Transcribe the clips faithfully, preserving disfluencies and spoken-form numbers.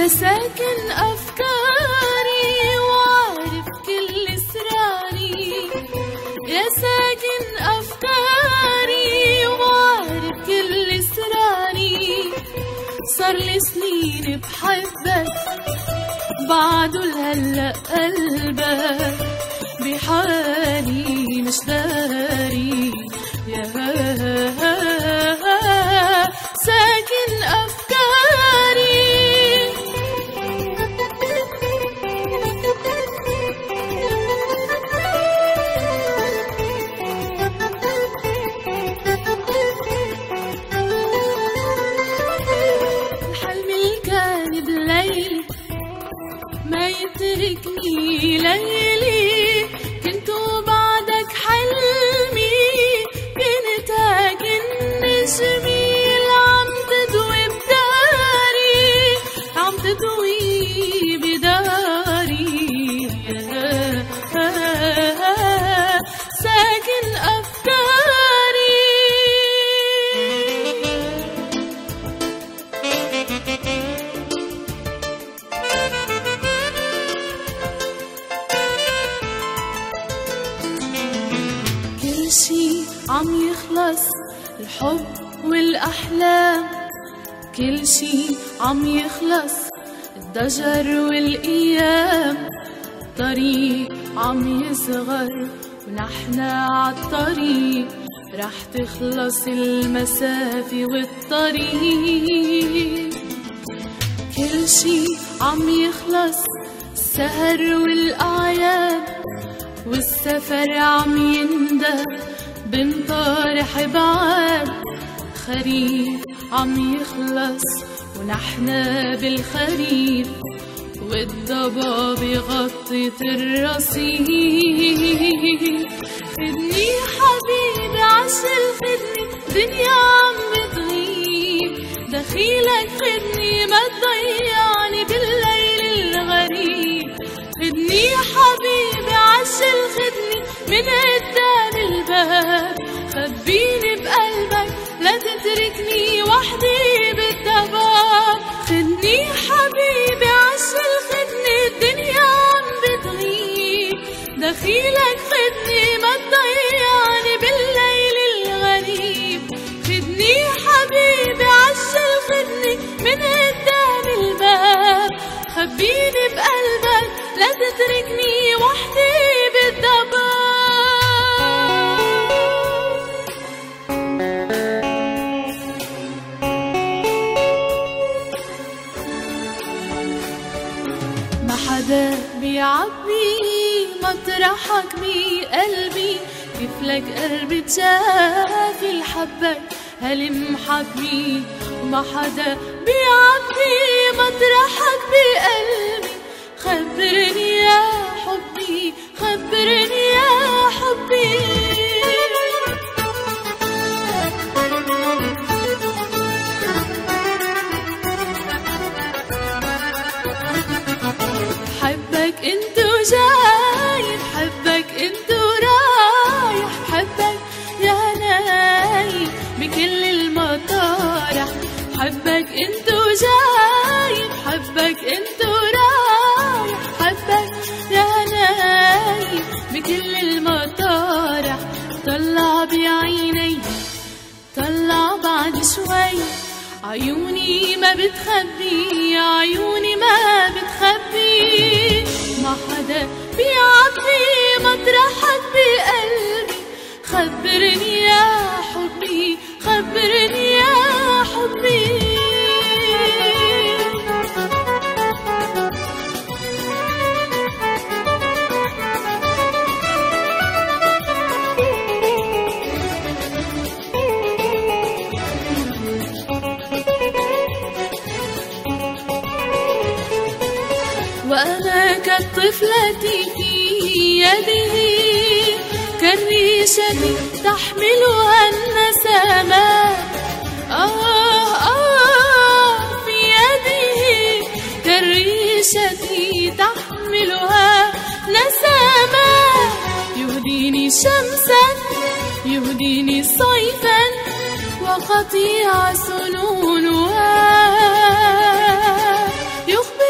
يا ساكن أفكاري وعارف كل أسراري، يا ساكن أفكاري وعارف كل أسراري. صار لي سنين بحبك بعده لهلأ قلبك بحالي مش داري. يا ساكن أفكاري الحلم اللي كان بليل ما يتركني ليلي، كنتو بعدك حلمي كنتاك النجمي اللي عم تدوي بداري، عم تدوي بداري. ساكن أفكاري كل شي عم يخلص، الحب والأحلام كل شي عم يخلص، الضجر والأيام. الطريق عم يصغر ونحنا عالطريق، رح تخلص المسافة والطريق. كل شي عم يخلص، السهر والأعياد والسفر عم يندى بنطارح بعاد. خريف عم يخلص ونحنا بالخريف، والضباب غطت الرصيف. خدني حبيبي عشل خدني، دنيا عم بتغيب دخيلك. خدني ما تضيعني بالليل الغريب. خدني حبيبي عشل خدني من قدام الباب، خبيني بقلبك لا تتركني وحدي بالضباب. خدني حبيبي عشل خدني، الدنيا عم بتغيب دخيلك. خدني ما تضيعني بالليل الغريب. خدني حبيبي عشل خدني من قدام الباب، خبيني بقلبك لا تتركني وحدي بالضباب. ما حدا بيعبي مطرحك بقلبي، كيف لك قلبي تشافي الحبك هالمحبي. وما حدا بيعبي مطرحك بقلبي، خبرني يا حبي خبرني يا حبي. حبك انتو جاي، حبك انتو رايح، حبك يا نايم بكل المطارح. حبك انتو جاي، حبك انتو رايح، حبك يا نايم بكل المطارح. طلع بعيني طلع بعد شوي، عيوني ما بتخبي عيوني ما بتخبي. ما حدا بيعبي مطرحك بقلبي، خبرني يا حبي خبرني يا حبي. وأنا كالطفلة في يده، كالريشة تحملها النسمات. آه آه في يده كالريشة تحملها نسمات. يهديني شمسا يهديني صيفا، وقطيع سنونها يخبر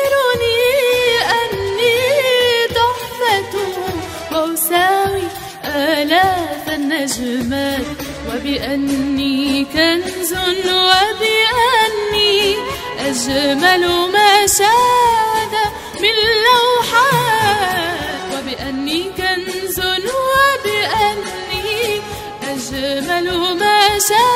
وبأني كنز وبأني أجمل ما شاهد من لوحات، وبأني كنز وبأني أجمل ما شاهد